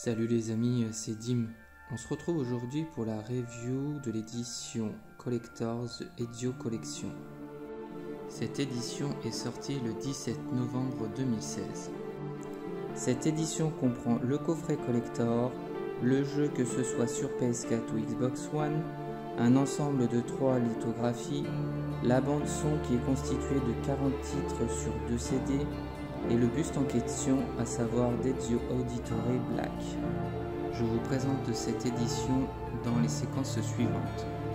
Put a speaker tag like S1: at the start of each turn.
S1: Salut les amis, c'est Dim. On se retrouve aujourd'hui pour la review de l'édition Collectors Ezio Collection. Cette édition est sortie le 17 novembre 2016. Cette édition comprend le coffret collector, le jeu que ce soit sur PS4 ou Xbox One, un ensemble de 3 lithographies, la bande son qui est constituée de 40 titres sur 2 CD et le buste en question, à savoir d'Ezio Auditore Black. Je vous présente cette édition dans les séquences suivantes.